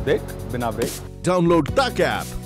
देख बिना break. Download तक ऐप।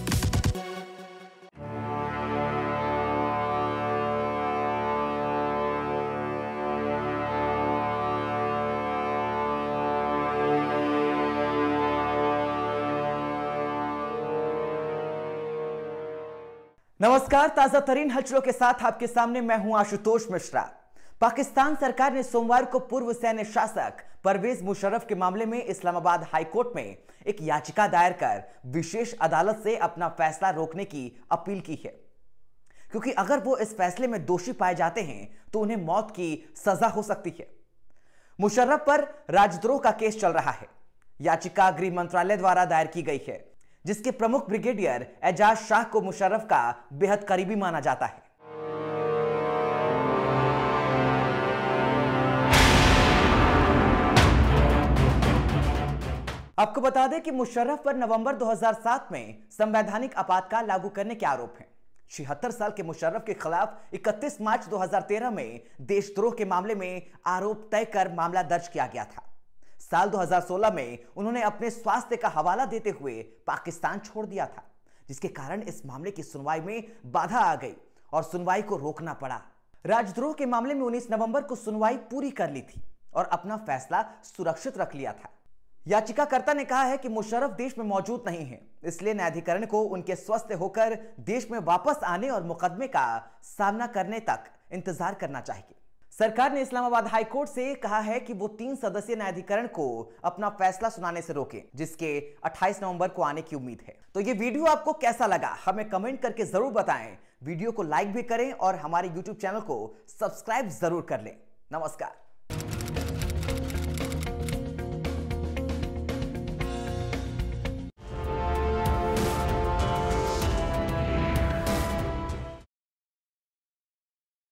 नमस्कार, ताजा तरीन हलचलों के साथ आपके सामने मैं हूं आशुतोष मिश्रा। पाकिस्तान सरकार ने सोमवार को पूर्व सैन्य शासक परवेज मुशर्रफ के मामले में इस्लामाबाद हाई कोर्ट में एक याचिका दायर कर विशेष अदालत से अपना फैसला रोकने की अपील की है, क्योंकि अगर वो इस फैसले में दोषी पाए जाते हैं तो उन्हें मौत की सजा हो सकती है। मुशर्रफ पर राजद्रोह का केस चल रहा है। याचिका गृह मंत्रालय द्वारा दायर की गई है, जिसके प्रमुख ब्रिगेडियर एजाज शाह को मुशर्रफ का बेहद करीबी माना जाता है। आपको बता दें कि मुशर्रफ पर नवंबर 2007 में संवैधानिक आपातकाल लागू करने के आरोप हैं। 76 साल के मुशर्रफ के खिलाफ 31 मार्च 2013 में देशद्रोह के मामले में आरोप तय कर मामला दर्ज किया गया था। साल 2016 में उन्होंने अपने स्वास्थ्य का हवाला देते हुए पाकिस्तान छोड़ दिया था, जिसके कारण इस मामले की सुनवाई में बाधा आ गई और सुनवाई को रोकना पड़ा। राजद्रोह के मामले में 19 नवंबर को सुनवाई पूरी कर ली थी और अपना फैसला सुरक्षित रख लिया था। याचिकाकर्ता ने कहा है कि मुशर्रफ देश में मौजूद नहीं है, इसलिए न्यायाधिकरण को उनके स्वस्थ होकर देश में वापस आने और मुकदमे का सामना करने तक इंतजार करना चाहिए। सरकार ने इस्लामाबाद हाई कोर्ट से कहा है कि वो 3 सदस्यीय न्यायाधिकरण को अपना फैसला सुनाने से रोके, जिसके 28 नवंबर को आने की उम्मीद है। तो ये वीडियो आपको कैसा लगा हमें कमेंट करके जरूर बताएं। वीडियो को लाइक भी करें और हमारे YouTube चैनल को सब्सक्राइब जरूर कर लें। नमस्कार।